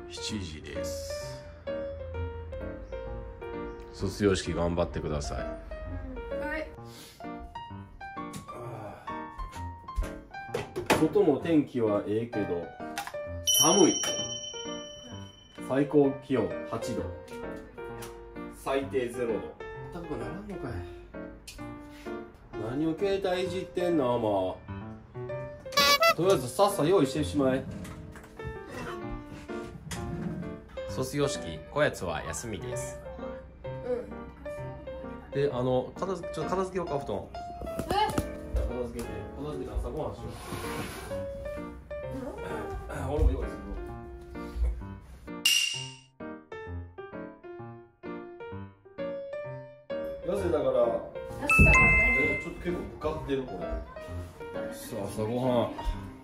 7時です。卒業式頑張ってください。 はい。 外の天気はええけど寒い。最高気温8度、最低0度。高くならんのかい。何を携帯いじってんの。もうとりあえずさっさ用意してしまえ。卒業式、こやつは休みです。で、ちょっと片付けようか、布団。片付けて朝ごはんしよう。俺も用意する。なぜだから、ちょっと結構かかってるこれ。さあ、朝ごはん。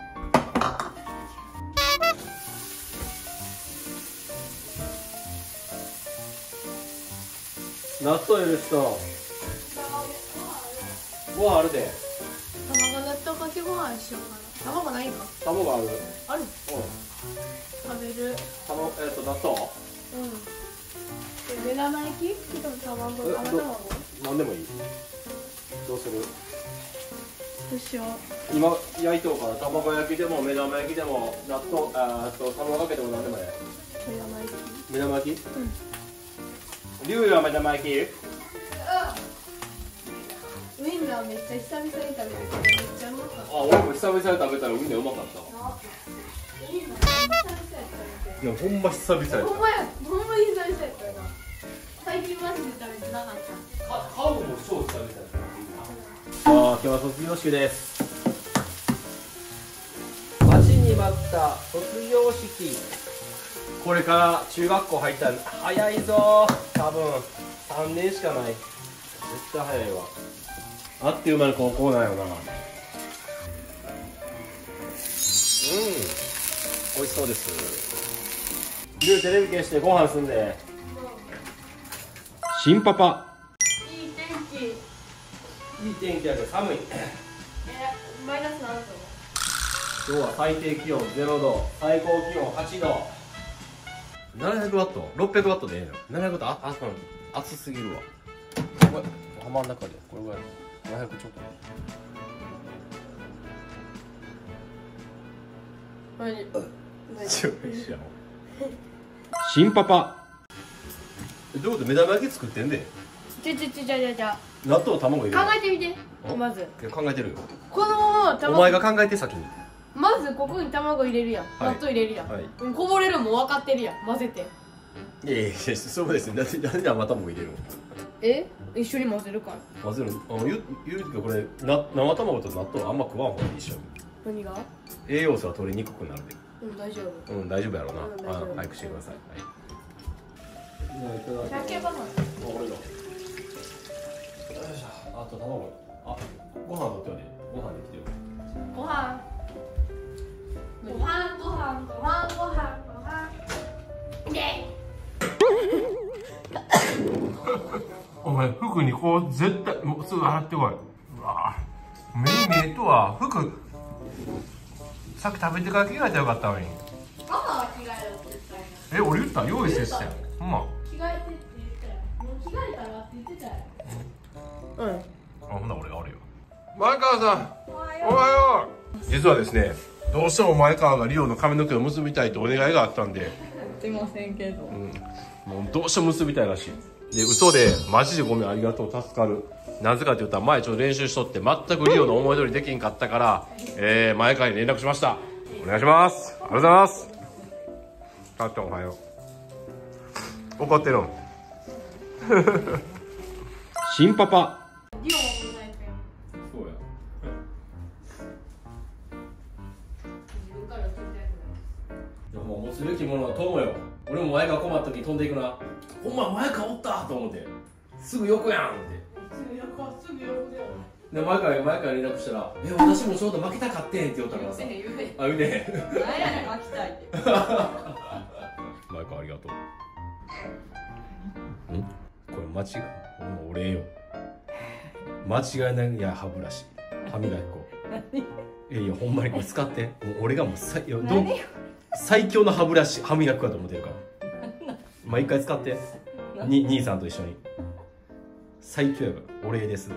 納豆いる人。ご飯あるで。 卵納豆かけご飯しようかな。卵ないの？ 卵ある。 ある。 うん。 食べる。 納豆。 うん。目玉焼き？卵。 なんでもいい。どうする？ どうしよう。 今焼いとうから、卵焼きでも目玉焼きでも納豆卵かけてもなんでもいい。目玉焼き？うん。リュウは目玉焼き？ ウインナーめっちゃ久々に食べるけどめっちゃうまかった。 あ、俺も久々に食べたらウインナーうまかった。 ウインナー久々に食べて。 いや、ほんま久々やった。 ほんまに久々やったな。最近マジで食べてなかった。 顔も超久々やった。今日は卒業式です。待ちに待った卒業式。これから中学校入ったら早いぞ。多分3年しかない。絶対早いわ。あっという間に高校なんよな。美味しそうです。昼テレビ消してご飯すんで。新パパ。 いい天気。 いい天気やけど寒い。 マイナス何度？ 今日は最低気温0度、最高気温8度。700ワット、600ワットでええの。700ワット、熱すぎるわ。これ浜の中でこれぐらい。700ちょっと。新パパ。どういうこと？目玉焼き作ってんで。 じゃ納豆卵入れる。 考えてみて。まず。 考えてるよ。 このお前が考えて先に。 まずここに卵入れるやん、納豆入れるやん、こぼれるも分かってるやん、混ぜて。 いやいや、そうですね。なんで生卵入れるの？ 一緒に混ぜるから。 混ぜる。言うけどこれ生卵と納豆あんま食わんほうがいい一緒に。 何が？ 栄養素は取りにくくなるで。 大丈夫。 大丈夫やろうな。早くしてください。 鮭バナナ。 俺の。よいしょ。あと卵。ご飯取っておいで。ご飯できてる。 ご飯。 お前服にこう絶対もうすぐ洗ってこい。うわ目に見えとは服さっき食べてから着替えたらよかったのに。 ママは着替えろって言ったよ。 俺言った？用意せしたよ。ほんま。 着替えてって言ったよ。もう着替えたらって言ってたよ。 ほんな俺が悪いわ。前川さん、おはよう。実はですね、どうしても前川がリオの髪の毛を結びたいとお願いがあったんで。 すいませんけど。 もうどうしても結びたいらしい。で、嘘でマジでごめん、ありがとう、助かる。なぜかと言ったら前ちょっと練習しとって全くリオの思い通りできんかったから、前川に連絡しました。お願いします。ありがとうございます。かっちゃんおはよう。怒ってるん？新パパ。 リオも迎えたよ。 そうや。 自分から聞いたやもう持つべきものは友よ。俺も前川困った時に飛んでいくな。ほんま前川おったと思ってすぐ横やんって。 すぐ横だよ。 で前川に連絡したら「私もちょうど負けたかってん」って言ったからさ。 言うね。 言うね。 何やねん、負けたいって。 前川ありがとう。これ間違い。俺よ。間違いない。いや歯ブラシ、歯磨き粉。いやほんまにこれ使って。もう俺がもう最強の歯磨きだと思ってるから毎回使って兄さんと一緒に最強やからお礼です。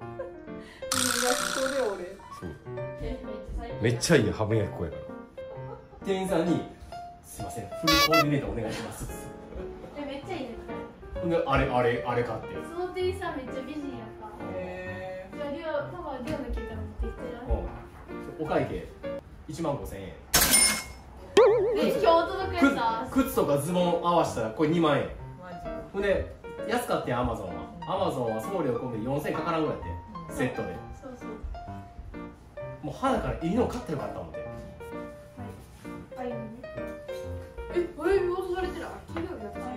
そうめっちゃいい歯磨き粉やから店員さんに「すいませんフルコーディネートお願いします」 めっちゃいいね。 であれ買ってその店員さんめっちゃ美人やった。じゃあリオパパリオの聞いたら持ってきてな。 お会計15,000円今日届くやつは靴とかズボン合わせたらこれ2万円ほんで安かったよアマゾンは送料込みで4,000円かからんぐらいやってセットでそうそうもう肌からいいの買ってよかった思ってはいあれ見落とされてる黄色いやつ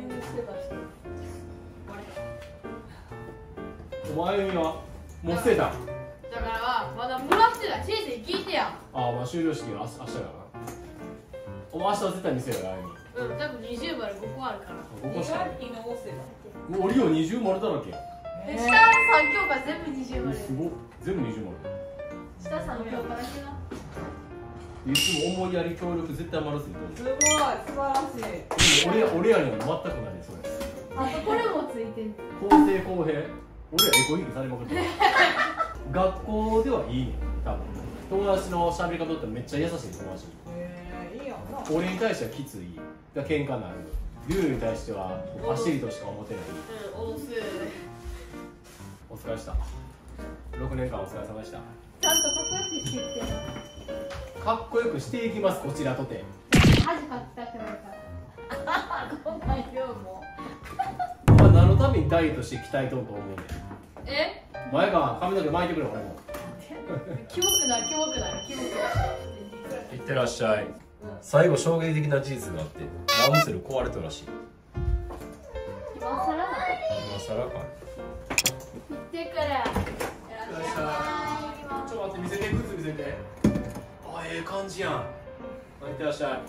お前みはもう捨てただからまだもらってない先生に聞いてや。 ああまあ終了式は明日やなお前明日は絶対見せよあゆみ多分20丸5個あるから 5個しかない下もうリオ20丸だらけや 3教科全部20丸すごっ全部20丸下3教科だけないつも思いやり協力絶対丸ついてるすごい素晴らしい。 でも俺らには全くないでそれあとこれもついてん公正公平俺らエコひいきされまくってる学校ではいいね多分友達の喋り方ってめっちゃ優しい友達いいやんな。 俺に対してはきついだ喧嘩になるルールに対しては走りとしか思ってないおすお疲れした6年間お疲れ様でしたちゃんとかっこよくしていってかっこよくしていきますこちらとて恥かきたくないからこんなん言うもお前何のためにダイエットして鍛えとうと思うねんえ前が髪の毛巻いてくれ俺もキモくないいってらっしゃい最後衝撃的な事実があってラムセル壊れたらしい今更ない今更か行ってくるちょっと待って見せて靴見せてあええ感じやんいってらっしゃい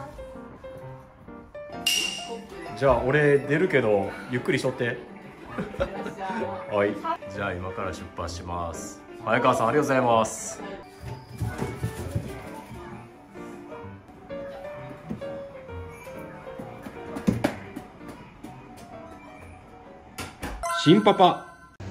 じゃあ俺出るけどゆっくりしとってはいじゃあ今から出発します早川さんありがとうございます新パパ、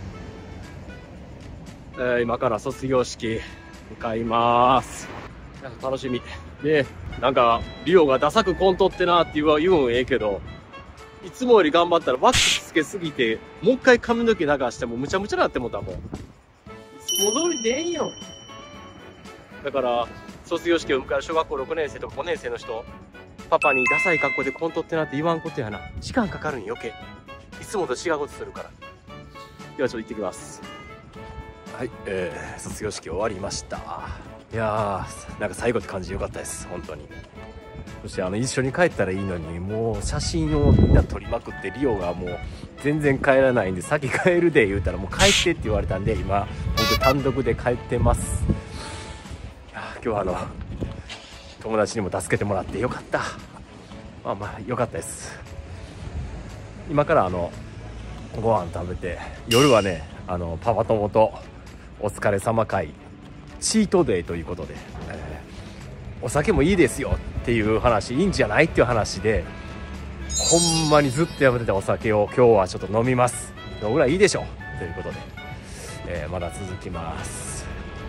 今から卒業式向かいます。楽しみでなんかリオがダサくコントってなって言うんええけどいつもより頑張ったらワックスつけすぎてもう一回髪の毛流してもむちゃむちゃなってもうたもんいつも通りでええんよだから卒業式を迎える小学校6年生とか5年生の人パパにダサい格好でコントってなって言わんことやな時間かかるん余計いつもと違うことするからではちょっと行ってきますはい、卒業式終わりましたいやーなんか最後って感じでよかったです本当にそして一緒に帰ったらいいのにもう写真をみんな撮りまくってリオがもう全然帰らないんで先帰るで言うたらもう帰ってって言われたんで今僕単独で帰ってます今日は友達にも助けてもらってよかったまあよかったです今からご飯食べて夜はねパパ友とお疲れ様会チートデイということで、お酒もいいですよっていう話いいんじゃないっていう話でほんまにずっとやめてたお酒を今日はちょっと飲みますぐらいいいでしょということで、まだ続きます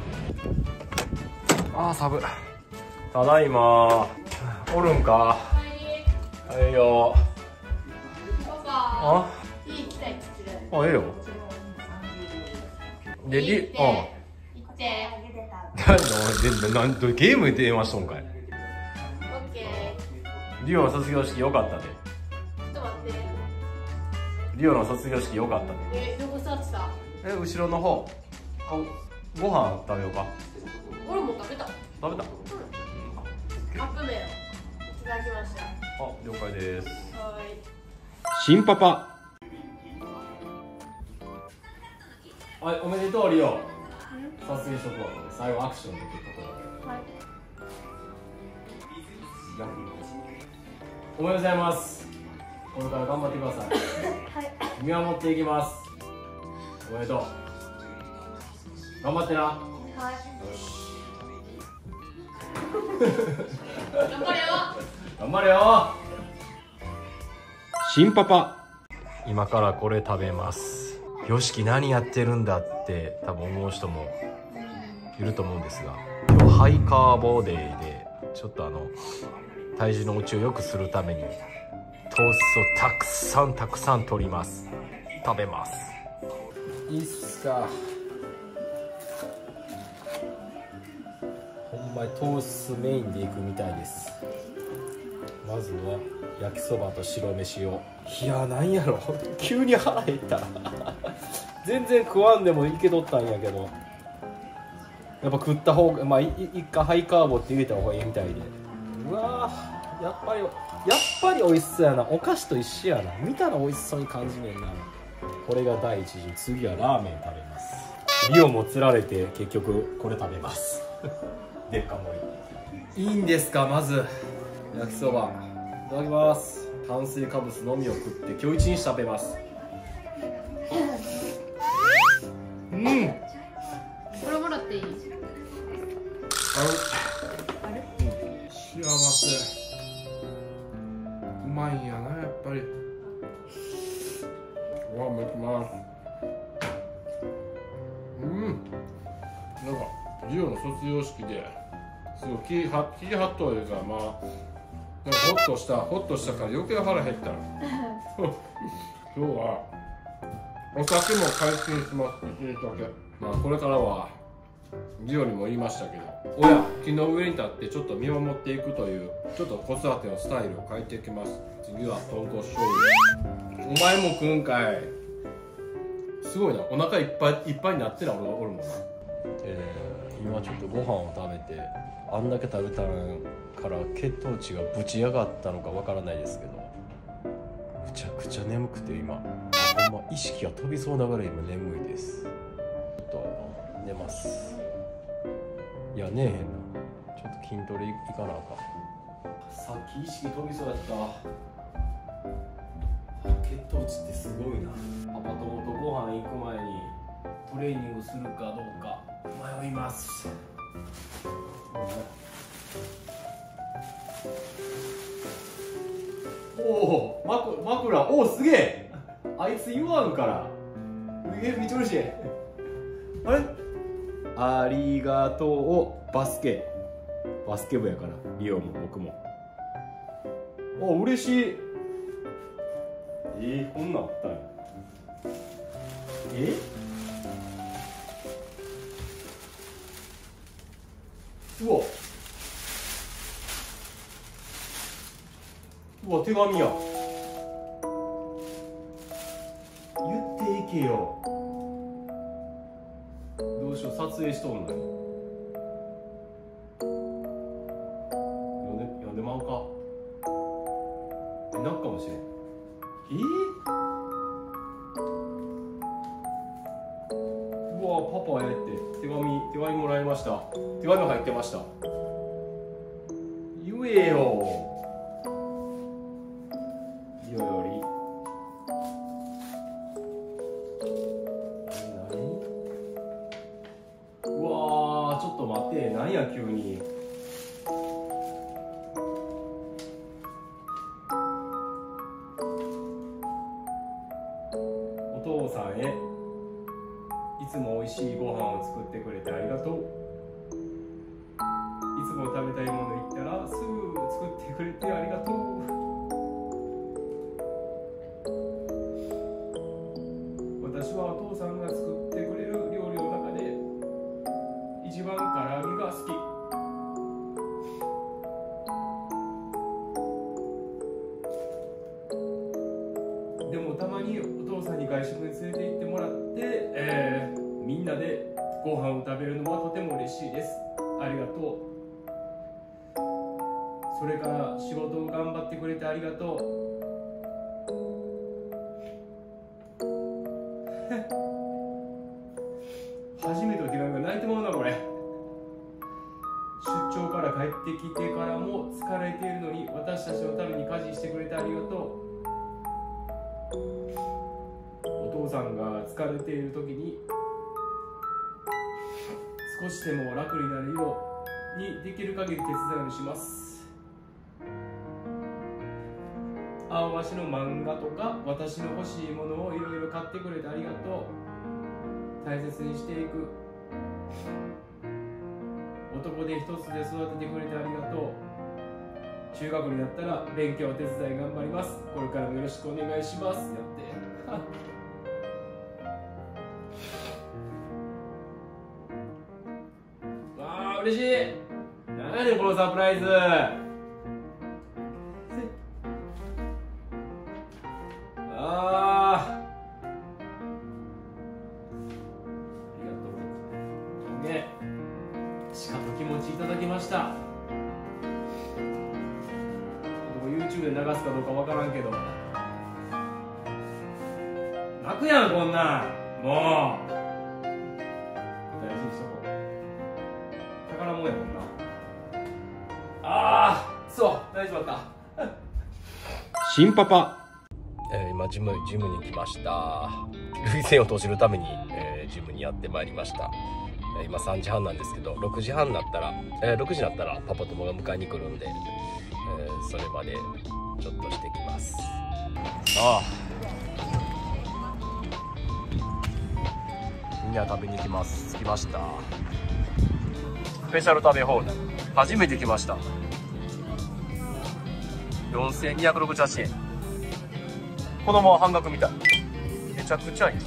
寒いただいまおるんかはいよパパいい来たいって言ってるええよで行ってなんでゲームで電話しとんかいオッケリオの卒業式良かったでーちょっと待ってリオの卒業式良かったでどこ座ってた後ろの方ご飯食べようか俺も食べた食べたカップ麺いただきました了解ですはい新パパはいおめでとうリオ撮影しとくわ最後アクションできるところはいおめでとうございますこれから頑張ってくださいはい見守っていきますおめでとう頑張ってなはいよし頑張れよ。 頑張れよ。新パパ、今からこれ食べます。よしき何やってるんだって多分思う人もいると思うんですが、今日ハイカーボデーでちょっと体重の落ちを良くするために糖質をたくさん取ります。食べます。いいっすか。ほんまに糖質メインでいくみたいです。まずは焼きそばと白飯を。いやなんやろ急に腹減った全然食わんでもいけとったんやけど、やっぱ食った方がまあ一回ハイカーボって入れた方がいいみたいで。うわー、やっぱり美味しそうやな。お菓子と一緒やな。見たら美味しそうに感じねえな。これが第一順。次はラーメン食べます。リオもつられて結局これ食べますでっか盛り。いいんですか。まず焼きそばいただきます。炭水化物のみを食って今日一日食べます。うん、 これもらっていい？ 幸せ。うまいんやなやっぱり。うわめきます。なんかリオの卒業式ですごい気張っとるからまあなんかホッとしたから余計腹減ったの今日はお酒も解禁しますって言うだけ。まあこれからはリオにも言いましたけど、親木の上に立ってちょっと見守っていくというちょっと子育てのスタイルを変えていきます。次は豚骨醤油。お前も食うんかい。すごいな、お腹いっぱいになってる俺もな。 今ちょっとご飯を食べてあんだけ食べたから血糖値がぶち上がったのかわからないですけど、むちゃくちゃ眠くて今ほんま意識が飛びそうなぐらい今眠いです。ちょっと寝ます。いやねえへんな。ちょっと筋トレ行かなあかん。さっき意識飛びそうやった。血糖値ってすごいな。パパ友とご飯行く前にトレーニングするかどうか迷います。おお、枕、おおすげえ。あいつ言わんからめっちゃ嬉しい。あれありがとう。バスケ部やからリオも僕も。お嬉しい。こんなんあったんや。うわ手紙や。言っていけよ。どうしよう、撮影しとんのに読んでまうか。泣くかもしれん。うわパパって手紙もらいました。手紙入ってました。言えよ。リオよりうわちょっと待って、なんや急に。お父さんへ、いつもおいしいご飯を作ってくれてありがとう。いつも食べたいもの言ったらすぐ作ってくれてありがとう。私はお父さんが作ってくれる料理の中で一番唐揚げが好き。でもたまにお父さんに外食に連れて行ってもらって、みんなでご飯を食べるのはとても嬉しいです。ありがとう。それから仕事を頑張ってくれてありがとう。初めての手紙が泣いてまうなこれ。出張から帰ってきてからも疲れているのに私たちのために家事してくれてありがとう。お父さんが疲れている時に少しでも楽になるようにできる限り手伝うようにします。青足の漫画とか私の欲しいものをいろいろ買ってくれてありがとう。大切にしていく。男で一つで育ててくれてありがとう。中学になったら勉強お手伝い頑張ります。これからもよろしくお願いします。やってわあ嬉しい。何やねんこのサプライズ。しかと気持ちいただきました。YouTube で流すかどうかわからんけど泣くやんこんなん。もう大事にしとこう。宝物やもんな。そう大丈夫だった。新パパ、今ジムに来ました。涙腺を閉じるために、ジムにやってまいりました。今3時半なんですけど、6時になったらパパ友が迎えに来るんで、それまでちょっとしてきます。みんな食べに行きます。来ました。スペシャル食べ放題初めて来ました。4268円。子供は半額みたい。めちゃくちゃいい。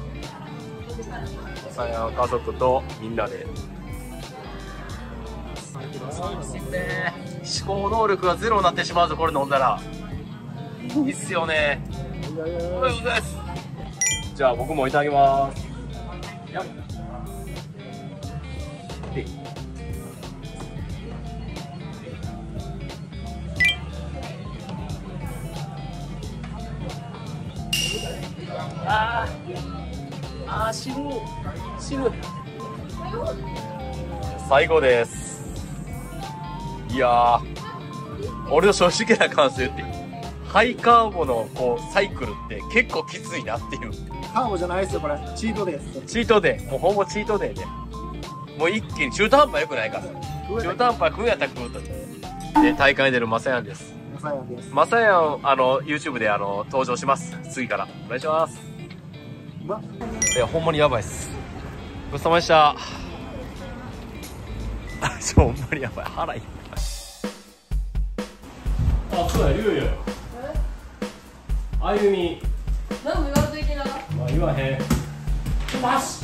家族とみんなで。思考能力がゼロになってしまうとこれ飲んだらいいっすよね。おはようございます。じゃあ僕もいただきます。死ぬ。最後です。いやー、俺の正直な感想言って、ハイカーボのこうサイクルって結構きついなっていう。 カーボじゃないですよ、これチートデーです。 チートデー、もうほぼチートデーで、もう一気に中途半端よくないから。中途半端食うんやったら食うと。で、大会に出るマサヤンです。マサヤン、YouTube で登場します。次からお願いします。いや、ほんまにやばいっす。ごちそうさまでした。ほんまにやばい。腹いっぱい。そうや、リュウユ。あゆみ。 何も言わんといけなかった。 言わへん。マジ